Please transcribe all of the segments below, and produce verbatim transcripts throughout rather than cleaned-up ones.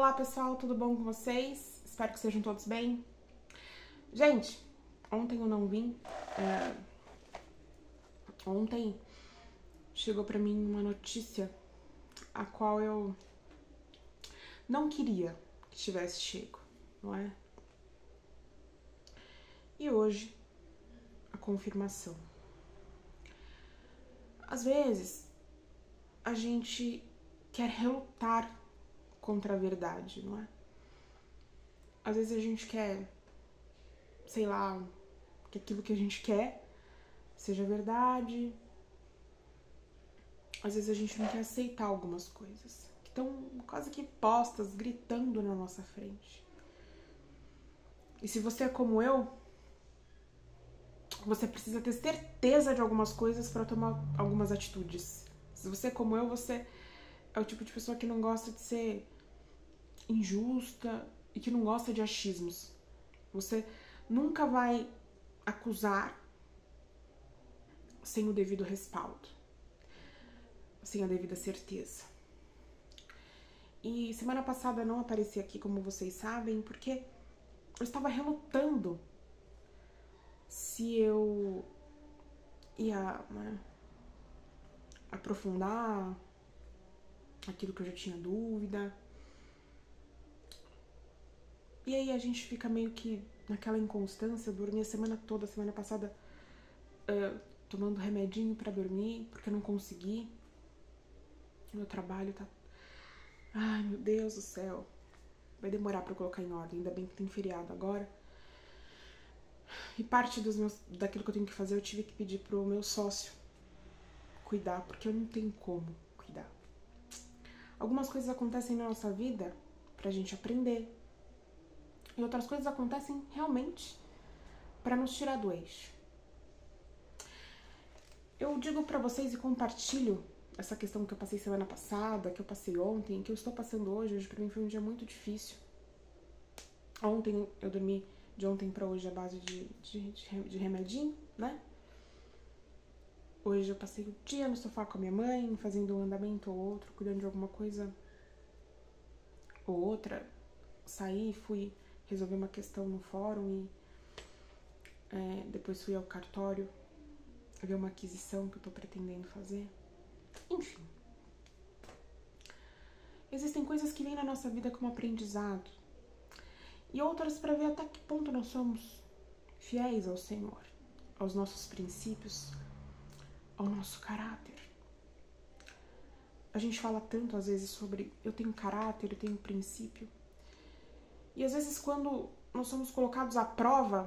Olá pessoal, tudo bom com vocês? Espero que sejam todos bem. Gente, ontem eu não vim. É... Ontem chegou pra mim uma notícia a qual eu não queria que tivesse chego, não é? E hoje, a confirmação. Às vezes, a gente quer relutar contra a verdade, não é? Às vezes a gente quer, sei lá, que aquilo que a gente quer seja verdade. Às vezes a gente não quer aceitar algumas coisas que estão quase que postas, gritando na nossa frente. E se você é como eu, você precisa ter certeza de algumas coisas para tomar algumas atitudes. Se você é como eu, você é o tipo de pessoa que não gosta de ser injusta e que não gosta de achismos. Você nunca vai acusar sem o devido respaldo, sem a devida certeza. E semana passada eu não apareci aqui, como vocês sabem, porque eu estava relutando se eu ia, né, aprofundar aquilo que eu já tinha dúvida. E aí a gente fica meio que naquela inconstância. Eu dormi a semana toda, semana passada, uh, tomando remedinho pra dormir, porque eu não consegui. Meu trabalho tá... Ai, meu Deus do céu. Vai demorar pra eu colocar em ordem, ainda bem que tem feriado agora. E parte dos meus, daquilo que eu tenho que fazer eu tive que pedir pro meu sócio cuidar, porque eu não tenho como cuidar. Algumas coisas acontecem na nossa vida pra gente aprender. E outras coisas acontecem realmente pra nos tirar do eixo. Eu digo pra vocês e compartilho essa questão que eu passei semana passada, que eu passei ontem, que eu estou passando hoje. Hoje pra mim foi um dia muito difícil. Ontem eu dormi de ontem pra hoje à base de, de, de remedinho, né? Hoje eu passei o dia no sofá com a minha mãe, fazendo um andamento ou outro, cuidando de alguma coisa ou outra. Saí, fui resolver uma questão no fórum e é, depois fui ao cartório ver uma aquisição que eu tô pretendendo fazer. Enfim. Existem coisas que vêm na nossa vida como aprendizado e outras para ver até que ponto nós somos fiéis ao Senhor, aos nossos princípios, ao nosso caráter. A gente fala tanto às vezes sobre eu tenho caráter, eu tenho princípio. E às vezes quando nós somos colocados à prova,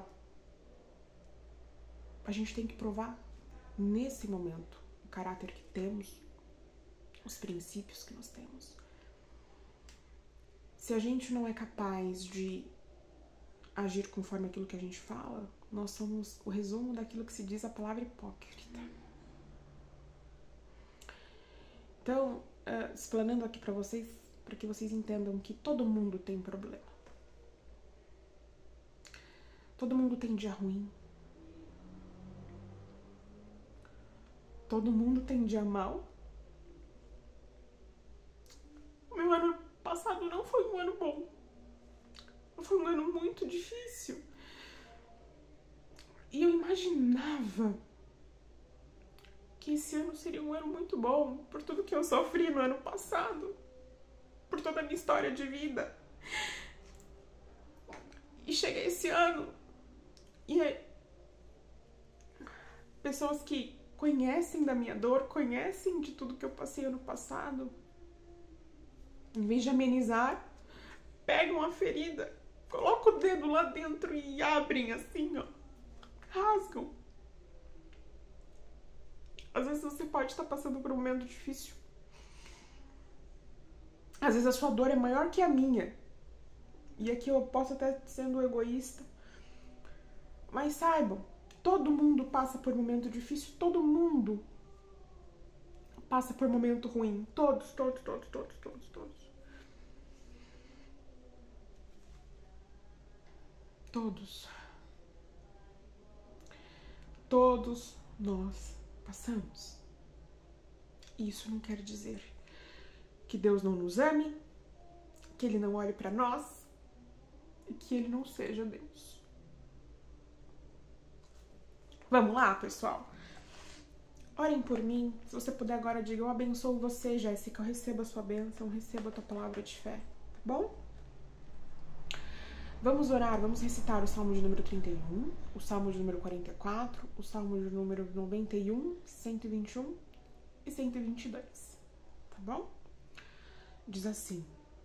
a gente tem que provar nesse momento o caráter que temos, os princípios que nós temos. Se a gente não é capaz de agir conforme aquilo que a gente fala, nós somos o resumo daquilo que se diz a palavra hipócrita. Então, uh, explanando aqui pra vocês, para que vocês entendam que todo mundo tem problema. Todo mundo tem dia ruim. Todo mundo tem dia mal. O meu ano passado não foi um ano bom. Foi um ano muito difícil. E eu imaginava que esse ano seria um ano muito bom, por tudo que eu sofri no ano passado, por toda a minha história de vida. E chega esse ano e é... pessoas que conhecem da minha dor, conhecem de tudo que eu passei ano passado, em vez de amenizar, pegam a ferida, colocam o dedo lá dentro e abrem assim, ó, rasgam. Às vezes você pode estar passando por um momento difícil. Às vezes a sua dor é maior que a minha. E aqui eu posso até sendo egoísta. Mas saibam, todo mundo passa por momento difícil, todo mundo passa por momento ruim. Todos, todos, todos, todos, todos, todos. Todos. Todos nós passamos. Isso não quer dizer que Deus não nos ame, que ele não olhe para nós e que ele não seja Deus. Vamos lá, pessoal? Orem por mim. Se você puder agora, diga: eu abençoo você, Jéssica. Eu recebo a sua bênção, recebo a tua palavra de fé. Tá bom? Vamos orar, vamos recitar o Salmo de número trinta e um, o Salmo de número quarenta e quatro, o Salmo de número noventa e um, cento e vinte e um e cento e vinte e dois. Tá bom? Diz assim: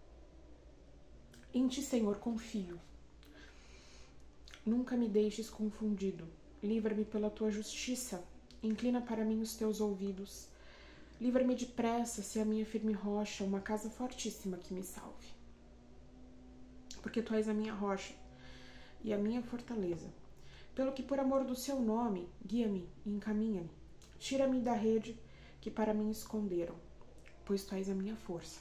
em ti, Senhor, confio. Nunca me deixes confundido. Livra-me pela tua justiça. Inclina para mim os teus ouvidos. Livra-me depressa, se a minha firme rocha, uma casa fortíssima que me salve. Porque tu és a minha rocha e a minha fortaleza. Pelo que, por amor do seu nome, guia-me e encaminha-me. Tira-me da rede que para mim esconderam, pois tu és a minha força.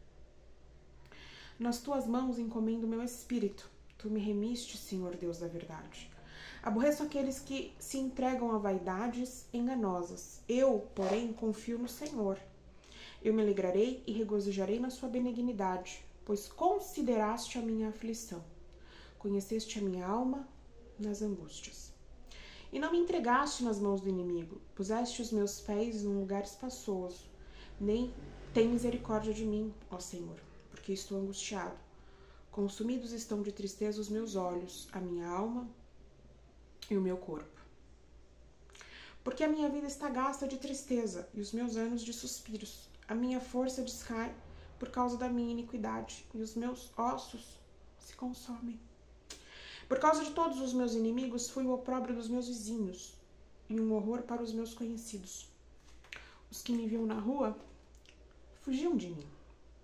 Nas tuas mãos encomendo meu espírito. Tu me remiste, Senhor Deus da verdade. Aborreço aqueles que se entregam a vaidades enganosas. Eu, porém, confio no Senhor. Eu me alegrarei e regozijarei na sua benignidade, pois consideraste a minha aflição. Conheceste a minha alma nas angústias. E não me entregaste nas mãos do inimigo. Puseste os meus pés num lugar espaçoso. Nem tem misericórdia de mim, ó Senhor, porque estou angustiado. Consumidos estão de tristeza os meus olhos, a minha alma e o meu corpo. Porque a minha vida está gasta de tristeza e os meus anos de suspiros. A minha força descai por causa da minha iniquidade e os meus ossos se consomem. Por causa de todos os meus inimigos, fui o opróbrio dos meus vizinhos e um horror para os meus conhecidos. Os que me viam na rua fugiam de mim.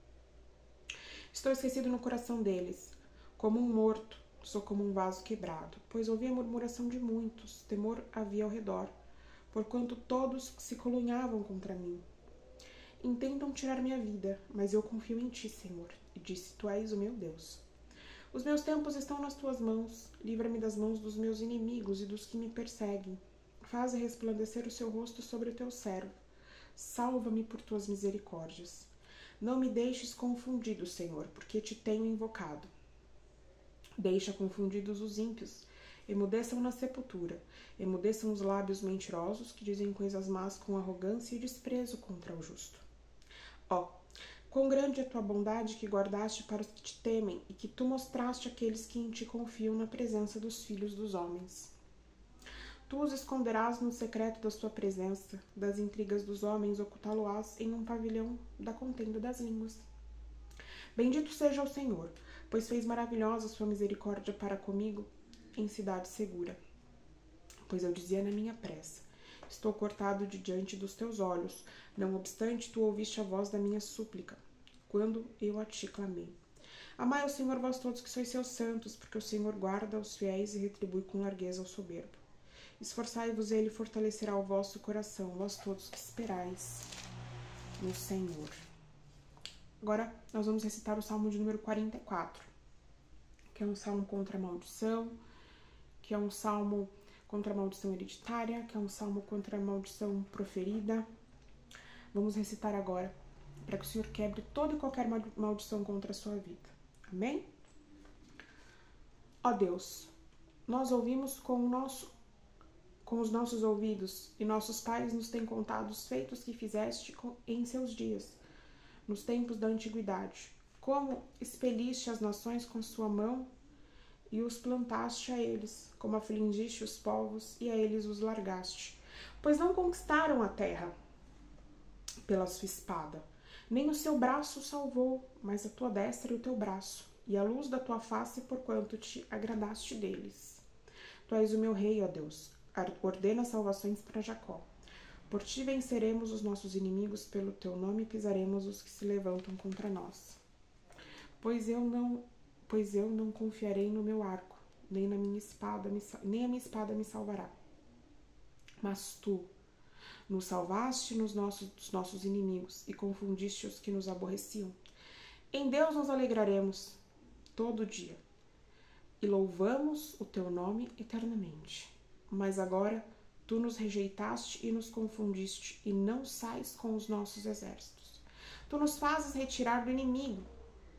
Estou esquecido no coração deles, como um morto, sou como um vaso quebrado, pois ouvi a murmuração de muitos, temor havia ao redor, porquanto todos se colunhavam contra mim. Intentam tirar minha vida, mas eu confio em ti, Senhor, e disse: tu és o meu Deus. Os meus tempos estão nas tuas mãos, livra-me das mãos dos meus inimigos e dos que me perseguem. Faze resplandecer o seu rosto sobre o teu servo. Salva-me por tuas misericórdias. Não me deixes confundido, Senhor, porque te tenho invocado. Deixa confundidos os ímpios, emudeçam na sepultura, emudeçam os lábios mentirosos que dizem coisas más com arrogância e desprezo contra o justo. Ó, quão grande é a tua bondade que guardaste para os que te temem e que tu mostraste àqueles que em ti confiam na presença dos filhos dos homens. Tu os esconderás no secreto da sua presença, das intrigas dos homens ocultá-lo-ás em um pavilhão da contenda das línguas. Bendito seja o Senhor, pois fez maravilhosa sua misericórdia para comigo em cidade segura. Pois eu dizia na minha pressa: estou cortado de diante dos teus olhos, não obstante tu ouviste a voz da minha súplica, quando eu a ti clamei. Amai ao Senhor vós todos que sois seus santos, porque o Senhor guarda os fiéis e retribui com largueza ao soberbo. Esforçai-vos, ele fortalecerá o vosso coração, vós todos que esperais no Senhor. Agora nós vamos recitar o Salmo de número quarenta e quatro, que é um salmo contra a maldição, que é um salmo contra a maldição hereditária, que é um salmo contra a maldição proferida. Vamos recitar agora, para que o Senhor quebre toda e qualquer maldição contra a sua vida. Amém? Ó Deus, nós ouvimos com o nosso com os nossos ouvidos, e nossos pais nos têm contado os feitos que fizeste em seus dias, nos tempos da antiguidade, como expeliste as nações com sua mão e os plantaste a eles, como afligiste os povos e a eles os largaste. Pois não conquistaram a terra pela sua espada, nem o seu braço salvou, mas a tua destra e o teu braço, e a luz da tua face, porquanto te agradaste deles. Tu és o meu rei, ó Deus, ordena salvações para Jacó. Por ti venceremos os nossos inimigos, pelo teu nome pisaremos os que se levantam contra nós. Pois eu não, pois eu não confiarei no meu arco, nem na minha espada, me, nem a minha espada me salvará. Mas tu nos salvaste nos nossos, dos nossos inimigos e confundiste os que nos aborreciam. Em Deus nos alegraremos todo dia e louvamos o teu nome eternamente. Mas agora tu nos rejeitaste e nos confundiste, e não sais com os nossos exércitos. Tu nos fazes retirar do inimigo,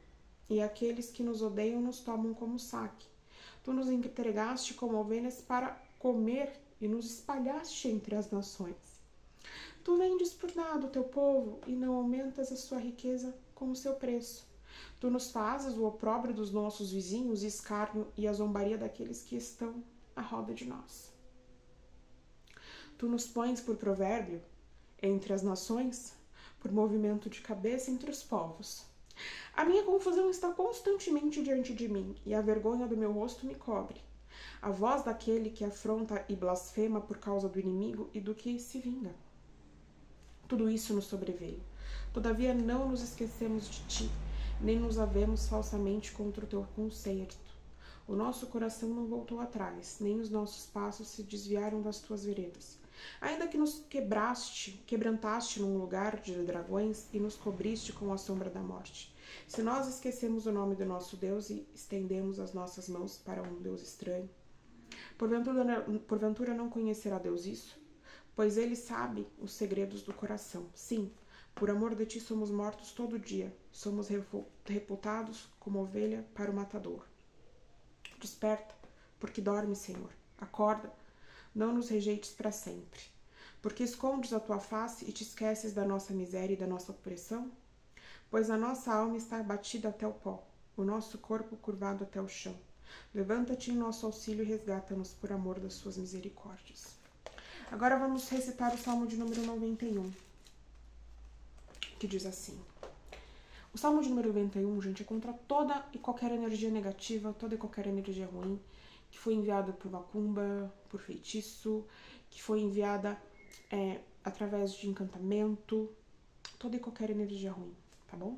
e aqueles que nos odeiam nos tomam como saque. Tu nos entregaste como ovelhas para comer e nos espalhaste entre as nações. Tu vendes por nada o teu povo e não aumentas a sua riqueza com o seu preço. Tu nos fazes o opróbrio dos nossos vizinhos e escárnio e a zombaria daqueles que estão à roda de nós. Tu nos pões por provérbio entre as nações, por movimento de cabeça entre os povos. A minha confusão está constantemente diante de mim, e a vergonha do meu rosto me cobre. A voz daquele que afronta e blasfema por causa do inimigo e do que se vinga. Tudo isso nos sobreveio. Todavia não nos esquecemos de ti, nem nos havemos falsamente contra o teu concerto. O nosso coração não voltou atrás, nem os nossos passos se desviaram das tuas veredas. Ainda que nos quebraste, quebrantaste num lugar de dragões e nos cobriste com a sombra da morte. Se nós esquecemos o nome do nosso Deus e estendemos as nossas mãos para um Deus estranho, porventura, porventura não conhecerá Deus isso? Pois ele sabe os segredos do coração. Sim, por amor de ti somos mortos todo dia, somos reputados como ovelha para o matador. Desperta, porque dorme, Senhor. Acorda, não nos rejeites para sempre. Porque escondes a tua face e te esqueces da nossa miséria e da nossa opressão? Pois a nossa alma está abatida até o pó, o nosso corpo curvado até o chão. Levanta-te em nosso auxílio e resgata-nos por amor das suas misericórdias. Agora vamos recitar o Salmo de número noventa e um, que diz assim. O Salmo de número noventa e um, gente, é contra toda e qualquer energia negativa, toda e qualquer energia ruim, que foi enviada por macumba, por feitiço, que foi enviada é, através de encantamento, toda e qualquer energia ruim, tá bom?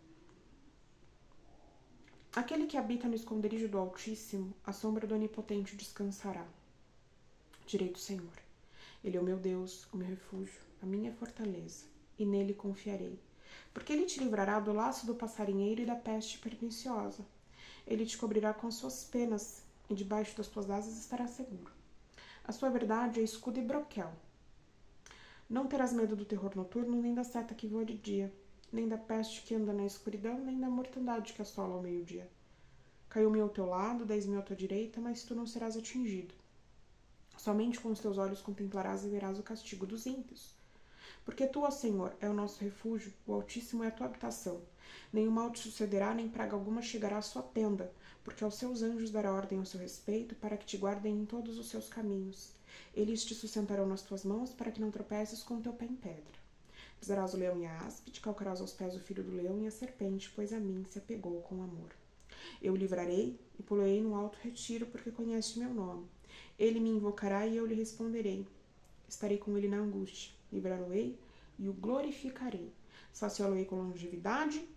Aquele que habita no esconderijo do Altíssimo, a sombra do Onipotente descansará. Direi do Senhor, Ele é o meu Deus, o meu refúgio, a minha fortaleza, e nele confiarei. Porque ele te livrará do laço do passarinheiro e da peste perniciosa. Ele te cobrirá com suas penas, e debaixo das tuas asas estará seguro. A sua verdade é escudo e broquel. Não terás medo do terror noturno, nem da seta que voa de dia, nem da peste que anda na escuridão, nem da mortandade que assola ao meio-dia. Caiu mil ao teu lado, dez mil à tua direita, mas tu não serás atingido. Somente com os teus olhos contemplarás e verás o castigo dos ímpios. Porque tu, ó Senhor, é o nosso refúgio, o Altíssimo é a tua habitação. Nenhum mal te sucederá, nem praga alguma chegará à sua tenda, porque aos seus anjos dará ordem ao seu respeito, para que te guardem em todos os seus caminhos. Eles te sustentarão nas tuas mãos, para que não tropeces com o teu pé em pedra. Pisarás o leão e a áspide, calcarás aos pés o filho do leão e a serpente, pois a mim se apegou com amor. Eu o livrarei e poloei no alto retiro, porque conhece meu nome. Ele me invocará e eu lhe responderei. Estarei com ele na angústia, livrá-lo-ei e o glorificarei. Saciá-lo-ei com longevidade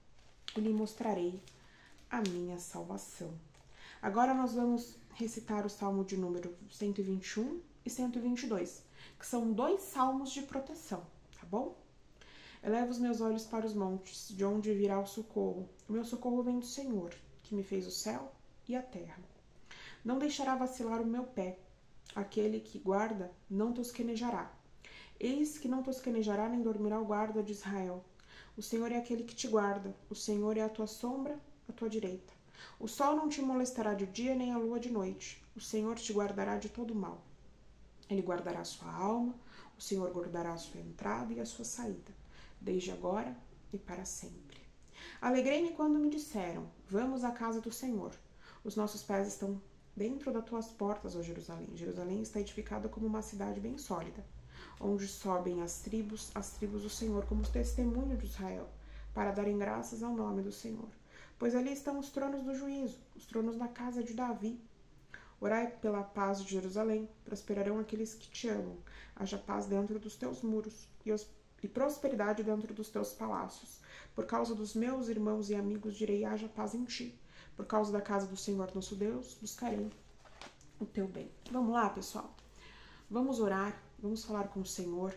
e lhe mostrarei a minha salvação. Agora nós vamos recitar o Salmo de número cento e vinte e um e cento e vinte e dois, que são dois salmos de proteção, tá bom? Elevo os meus olhos para os montes, de onde virá o socorro. O meu socorro vem do Senhor, que me fez o céu e a terra. Não deixará vacilar o meu pé. Aquele que guarda não tosquenejará. Eis que não tosquenejará nem dormirá o guarda de Israel. O Senhor é aquele que te guarda. O Senhor é a tua sombra, a tua direita. O sol não te molestará de dia, nem a lua de noite. O Senhor te guardará de todo mal. Ele guardará a sua alma. O Senhor guardará a sua entrada e a sua saída, desde agora e para sempre. Alegrei-me quando me disseram, vamos à casa do Senhor. Os nossos pés estão dentro das tuas portas, ó Jerusalém. Jerusalém está edificada como uma cidade bem sólida, onde sobem as tribos, as tribos do Senhor, como testemunho de Israel, para darem graças ao nome do Senhor. Pois ali estão os tronos do juízo, os tronos da casa de Davi. Orai pela paz de Jerusalém, prosperarão aqueles que te amam. Haja paz dentro dos teus muros e, os, e prosperidade dentro dos teus palácios. Por causa dos meus irmãos e amigos direi, haja paz em ti. Por causa da casa do Senhor nosso Deus, buscarei o teu bem. Vamos lá, pessoal. Vamos orar, vamos falar com o Senhor.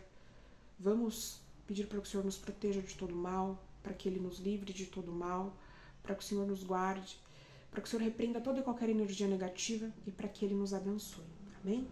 Vamos pedir para que o Senhor nos proteja de todo mal, para que Ele nos livre de todo mal, para que o Senhor nos guarde, para que o Senhor repreenda toda e qualquer energia negativa e para que Ele nos abençoe. Amém?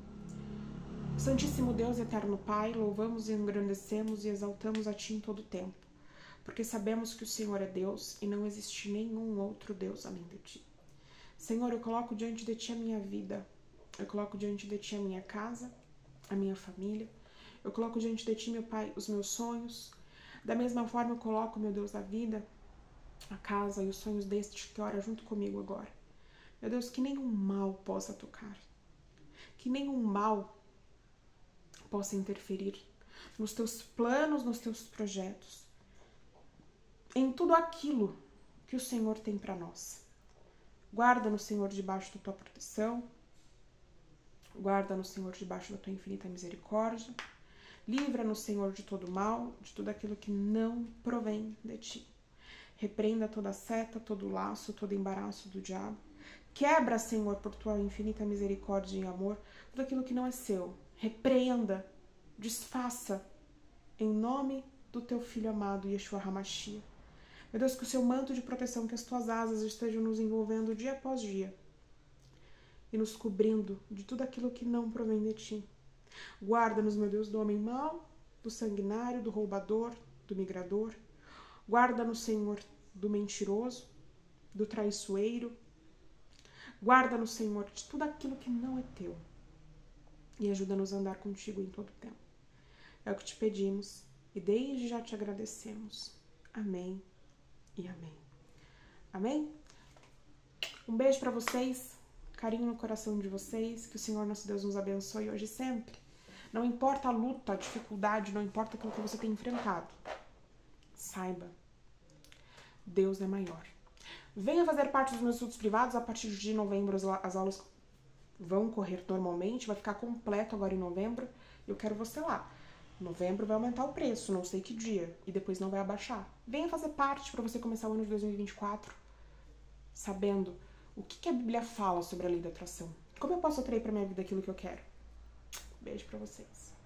Santíssimo Deus, eterno Pai, louvamos e engrandecemos e exaltamos a Ti em todo o tempo. porque sabemos que o Senhor é Deus e não existe nenhum outro Deus além de Ti. Senhor, eu coloco diante de Ti a minha vida, eu coloco diante de Ti a minha casa, a minha família, eu coloco diante de Ti, meu Pai, os meus sonhos. Da mesma forma eu coloco, meu Deus, a vida, a casa e os sonhos deste que ora junto comigo agora. Meu Deus, que nenhum mal possa tocar, que nenhum mal possa interferir nos Teus planos, nos Teus projetos, em tudo aquilo que o Senhor tem para nós. Guarda-nos, Senhor, debaixo da Tua proteção, guarda-nos, Senhor, debaixo da Tua infinita misericórdia, livra-nos, Senhor, de todo mal, de tudo aquilo que não provém de Ti. Repreenda toda seta, todo laço, todo embaraço do diabo. Quebra, Senhor, por Tua infinita misericórdia e amor, tudo aquilo que não é seu. Repreenda, desfaça, em nome do Teu Filho amado, Yeshua HaMashiach. Meu Deus, que o Seu manto de proteção, que as Tuas asas estejam nos envolvendo dia após dia e nos cobrindo de tudo aquilo que não provém de Ti. Guarda-nos, meu Deus, do homem mau, do sanguinário, do roubador, do migrador. Guarda-nos, Senhor, do mentiroso, do traiçoeiro. Guarda-nos, Senhor, de tudo aquilo que não é Teu. E ajuda-nos a andar contigo em todo o tempo. É o que Te pedimos e desde já Te agradecemos. Amém e amém. Amém? Um beijo para vocês, carinho no coração de vocês, que o Senhor nosso Deus nos abençoe hoje e sempre. Não importa a luta, a dificuldade, não importa aquilo que você tem enfrentado. Saiba, Deus é maior. Venha fazer parte dos meus estudos privados. A partir de novembro as aulas vão correr normalmente, vai ficar completo agora em novembro. Eu quero você lá. Novembro vai aumentar o preço, não sei que dia, e depois não vai abaixar. Venha fazer parte para você começar o ano de dois mil e vinte e quatro sabendo o que, que a Bíblia fala sobre a lei da atração. Como eu posso atrair para minha vida aquilo que eu quero? Beijo para vocês.